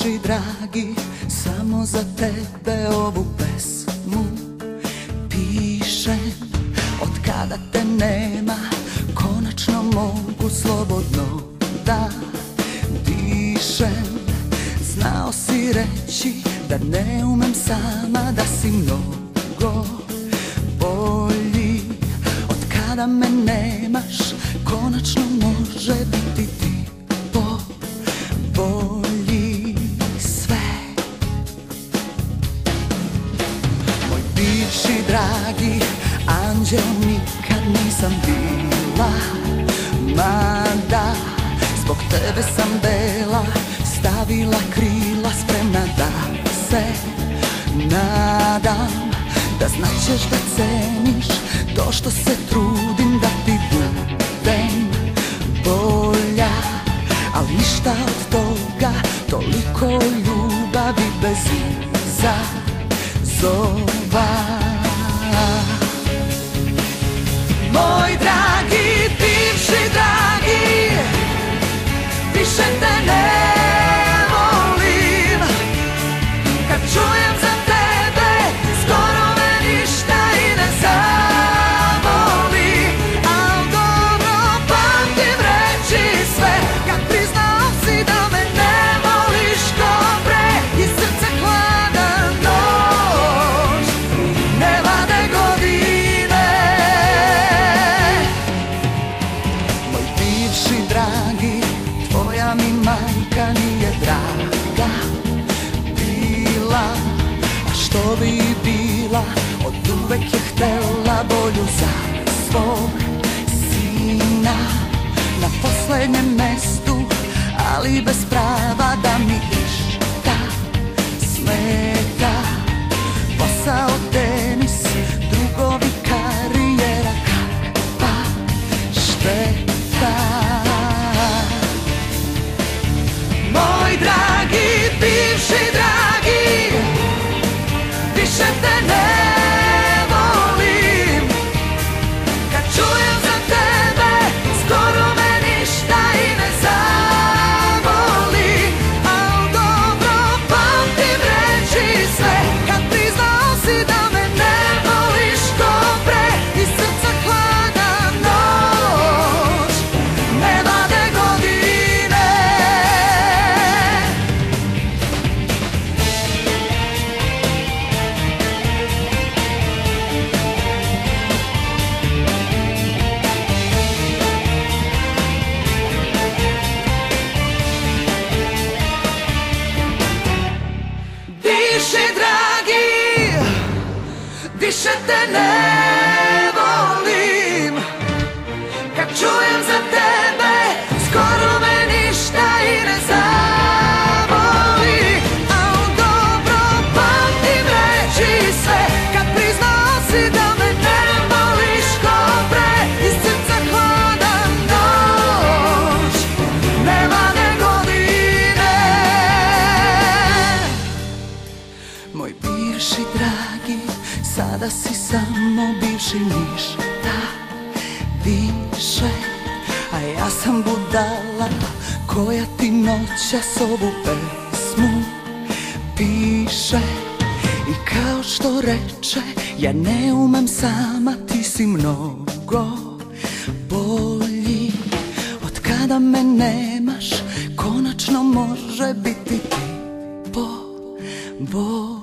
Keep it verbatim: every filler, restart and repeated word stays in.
bivši dragi, samo za tebe ovu pesmu pišem. Od kada te nema, konačno mogu slobodno da dišem. Znao si reći da ne umem sama, da si mnogo bolji. Od kada me nemaš, konačno može biti ti bolji sve. Moj bivši dragi, anđeo nikad nisam bila, mada zbog tebe sam bela, stavila krila, spremna da se nadam. Da znaćeš da ceniš to što se trudim da ti budem bolja. Al ništa od toga, toliko ljubavi bez izazova. Moj dragi, bivši dragi, više te ne volim. Kad čujem za tebe, skoro me ništa i ne zavoli. Al dobro pamtim reći sve, kad priznao si da me ne voliš ko pre. I srce hlada noć, ne vade godine. Moj bivši dragi, tvoja mi majka nije draga bila, a što bi bila, od uvek je htela bolju za svog sina. Na poslednjem mestu, ali bez prava da mi išta smeta. Posao, tenis, drugovi, karijera, kakva šteta. Moj dragi, bivši dragi, više te ne volim. Kad čujem za tebe, skoro me ništa i ne zavoli. Al dobro pamtim reći sve, kad priznao si da me ne voliš ko pre. I srca hlada noć, ne vade godine. Bivši dragi, više te ne volim. Kad čujem za tebe, skoro me ništa i ne zavoli. Al dobro pamtim reći sve, kad priznao si da me ne voliš ko pre. Iz srca hlada noć, ne vade godine. Moj bivši dragi, sada si samo bivši, ništa više. A ja sam budala koja ti noćas ovu pesmu piše. I kao što reče, ja ne umem sama, ti si mnogo bolji. Od kada me nemaš, konačno može biti ti bolji.